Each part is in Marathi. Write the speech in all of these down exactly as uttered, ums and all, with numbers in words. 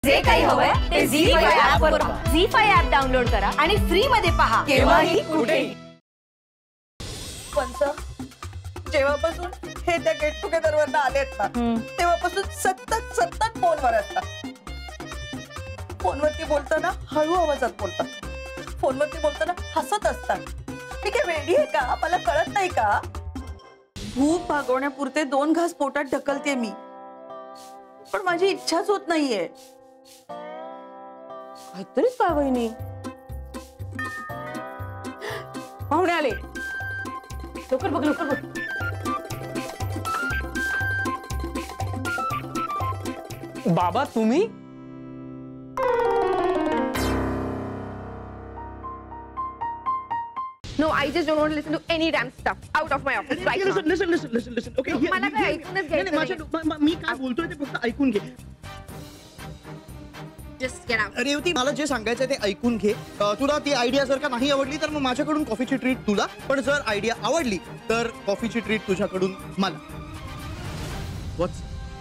जे काही हवंय ते झी फाय ऍप वर पहा. झी फाय ऍप डाउनलोड करा आणि फ्री मध्ये पहा केव्हाही कुठेही. पंच जेव्हापासून हे त्या गेट टुगेदर वर आलेत ना तेव्हापासून सतत सतत फोनवर असतात. फोनवरती बोलताना हळू आवाजात बोलतात, फोनवरती बोलताना हसत असतात. मी काय वेडी आहे का? मला कळत नाही का? भूक भागवण्यापुरते दोन घास पोटात ढकलते मी, पण माझी इच्छाच होत नाहीये. काहीतरीच काय वहिनी. पाहुणे आले, लवकर बघ लवकर बघ. बाबा तुम्ही? No, I just don't want to listen to any damn stuff. Out of my office right now. Listen, listen, listen, listen, listen. Okay. मला काय ऐकूनच घ्यायचं नाही. मी काय बोलतोय ते फक्त ऐकून घे. Just get out. रेवती, मला जे सांगायचं ते ऐकून घे. तुला ती आयडिया जर का नाही आवडली तर मग माझ्याकडून कॉफीची ट्रीट तुला, पण जर आयडिया आवडली तर कॉफीची ट्रीट तुझ्याकडून मला. What's?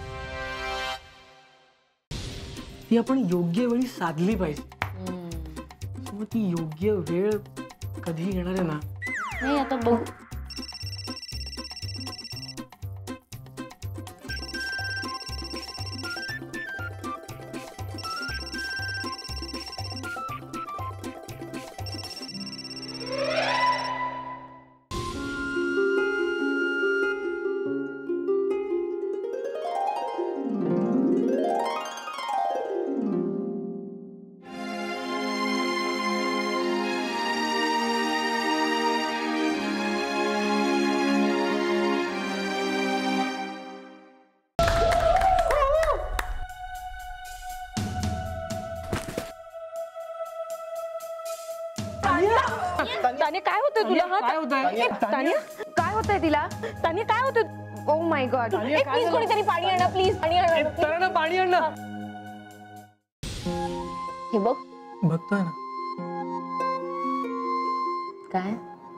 ती आपण योग्य वेळी साधली पाहिजे. मग ती योग्य वेळ कधी येणार आहे ना? नाही आता बघू. तान्या काय होतंय तुला? काय होतंय? तान्या काय होतंय तिला? तान्या काय होतंय? Oh my God. प्लीज कोणीतरी पाणी आणा, प्लीज पाणी आणा. तर पाणी आण ना. हे बघ. बघतोय ना. काय?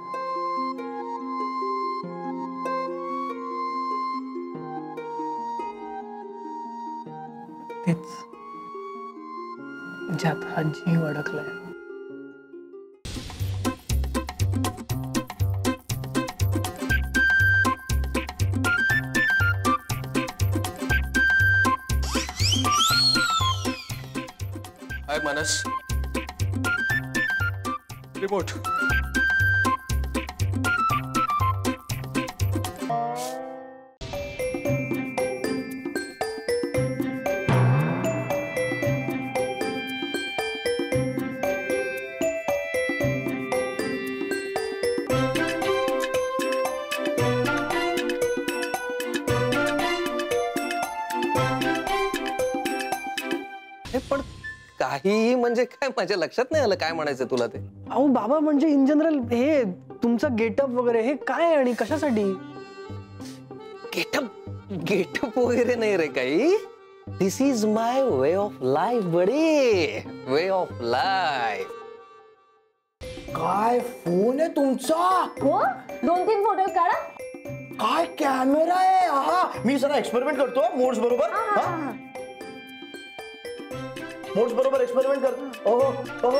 तेच ज्यात हा जीव अडकलाय. हाय मानस. रिपोर्ट. पण काही म्हणजे काय माझ्या लक्षात नाही आलं काय म्हणायचं तुला ते. अहो बाबा म्हणजे इन जनरल हे तुमचं गेटअप वगैरे हे काय आणि कशासाठी? गेटअप गेटअप वगैरे नाही रे काही. This is my way of life buddy. Way of life. काय फोन आहे तुमचा? हो दोन तीन फोटो काढा. काय कॅमेरा आहे? हा मी जरा एक्सपेरिमेंट करतो मोड्स बरोबर. हा मोड्स बरोबर एक्सपेरिमेंट करतो. ओहो ओहो.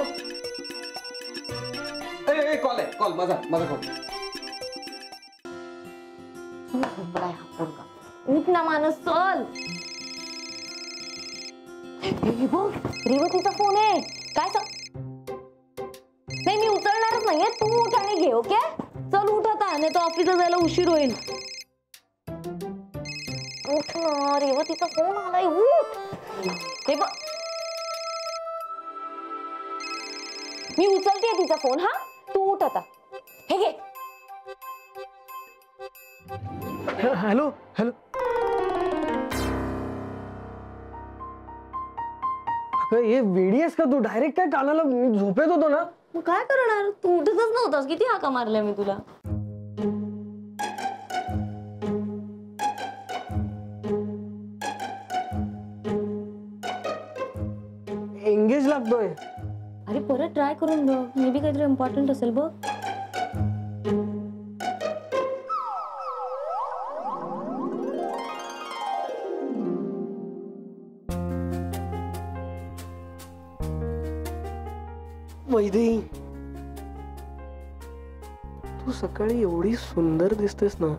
ए ए कॉल आहे कॉल माझा माझा कॉल. उठ ना मानस चल. हे बघ रेवतीचा फोन आहे. काय नाही मी उचलणारच नाहीये. तू उठ आणि घे. ओके चल उठ आता नाही तर ऑफिसला जायला उशीर होईल. उठ ना रेवतीचा फोन आलाय. उठ. हे बघ मी उचलते तिचा फोन. हा तू उठ आता. हे घे. Hello hello. हे वेडी आहेस का तू? डायरेक्ट काय कानाला? मी झोपेत होतो ना. मग काय करणार? तू उठतच नव्हतास. किती हाका मारल्या मी तुला. एंगेज लागतोय. अरे परत ट्राय करून बघ. मे बी काहीतरी इम्पॉर्टंट असेल बघ. वैदेही, तू सकाळी एवढी सुंदर दिसतेस ना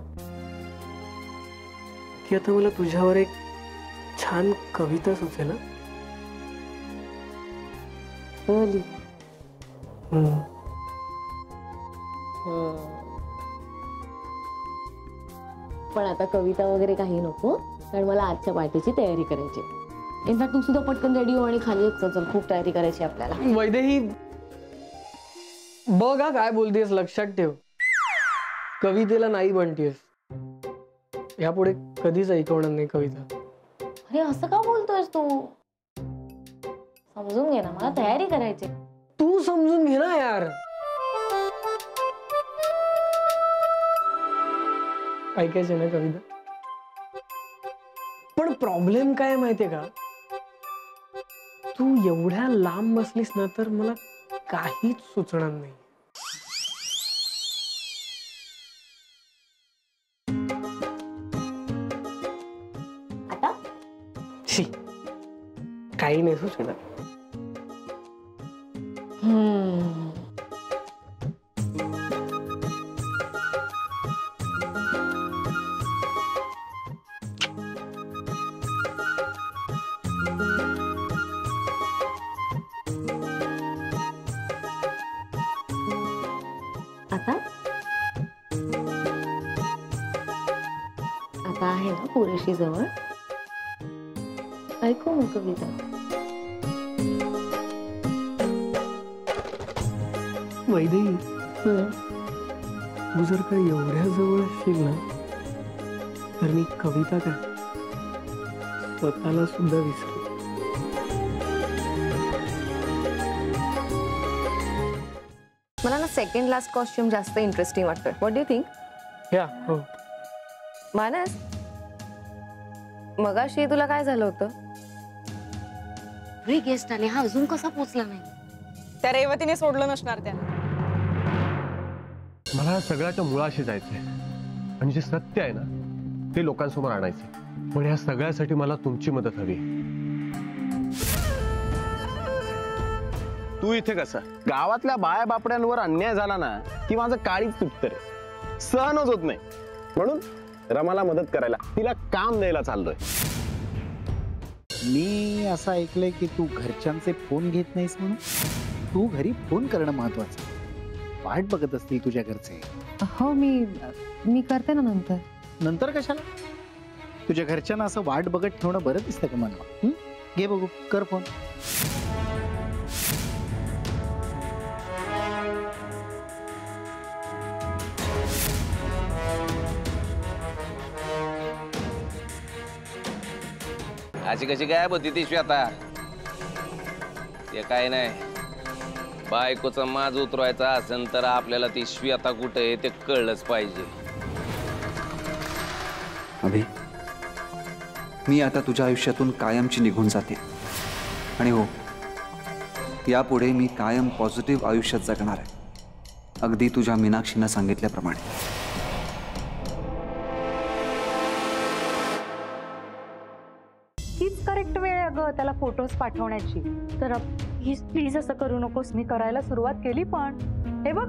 की आता मला तुझ्यावर एक छान कविता सुचेल ना. Really? हम्म. पण आता कविता वगैरे काही नको, कारण मला आजच्या पार्टीची तयारी करायची. इनफॅक्ट तू सुद्धा पटकन रेडी हो आणि खाली येत चल, खूप तयारी करायची आपल्याला. वैदेही बघ हा काय बोलतेस, लक्षात ठेव. कवितेला नाही म्हणतेस, यापुढे कधीच ऐकवणार नाही कविता. अरे असं का बोलतोयस तू? समजून घे ना, मला तयारी करायची. तू समजून घे ना यार. ऐकायचे ना कविता. पण प्रॉब्लेम काय माहितीये का, तू एवढ्या लांब बसलीस ना तर मला काहीच सुचणार नाही. आता शी, काही नाही सुचणार. हम्म आता आता आहे ना पुरेशी जवळ. ऐकू मग कविता. वैदेही, तू जर का एवढ्या जवळ असशील ना तर मी कविता काय स्वतःला सुद्धा विसरू. मला ना सेकंड लास्ट कॉस्ट्युम जास्त इंटरेस्टिंग वाटतोय. What do you think? या हो. मानस, मगाशी तुला काय झालं होतं? रे गेस्ट आले, हा अजून कसा पोचला नाही? त्या रेवतीने सोडलं नसणार त्याला. मला या सगळ्याच्या मुळाशी जायचंय आणि जे सत्य आहे ना ते लोकांसमोर आणायचं. पण या सगळ्यासाठी मला तुमची मदत हवी. तू इथे कसं गावातल्या बाया बापड्यांवर अन्याय झाला ना की माझं काळीच तुटतं रे. सहनच होत नाही. म्हणून रमाला मदत करायला, तिला काम द्यायला चाललोय. मी असं ऐकलंय की तू घरच्यांचे फोन घेत नाहीस म्हणून. तू घरी फोन करणं महत्वाचं. वाट बघत असतील तुझ्या घरचे. हो, मी मी करते ना नंतर. नंतर कशाला? तुझ्या घरच्यांना असं वाट बघत ठेवणं बरं दिसतं का मला? घे बघू, कर फोन. अशी कशी गायब होती ती श्वेता? ते काय नाही, बायकोचा माज उतरवायचा असेल तर आपल्याला ती श्वेता कुठे आहे ते कळलंच पाहिजे. अभि, मी आता तुझ्या आयुष्यातून कायमची निघून जाते. आणि हो, यापुढे मी कायम पॉझिटिव्ह आयुष्यात जगणार आहे, अगदी तुझ्या मीनाक्षीनं सांगितल्याप्रमाणे. हीच करेक्ट वेळ आहे अगं त्याला फोटोज पाठवण्याची. तर प्लीज प्लीज असं करू नकोस. मी करायला सुरुवात केली पण हे बघ.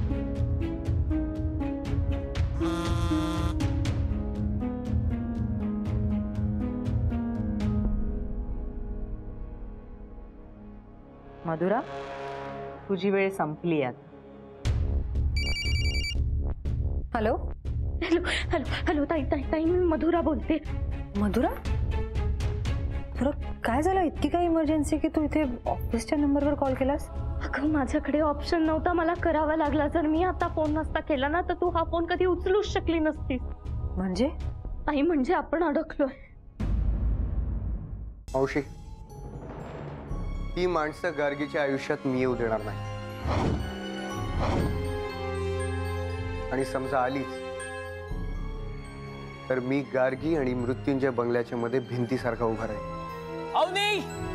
मधुरा, तुझी वेळ संपली आता. हॅलो हॅलो हॅलो हॅलो ताई ताई ताई मी मधुरा बोलते. मधुरा, तुला काय झालं? इतकी काय इमर्जन्सी की तू इथे ऑफिसच्या नंबरवर कॉल केलास? अगं माझ्याकडे ऑप्शन नव्हता, मला करावा लागला. जर मी आता फोन नसता केला ना तर तू हा फोन कधी उचलूच शकली नसतीस. म्हणजे? नाही म्हणजे आपण अडकलोय. मावशी, ही माणसं गार्गीच्या आयुष्यात मी येऊ देणार नाही. आणि समजा आलीच तर मी गार्गी आणि मृत्युंजय बंगल्याच्या मध्ये भिंतीसारखा उभा राहील. अवनी,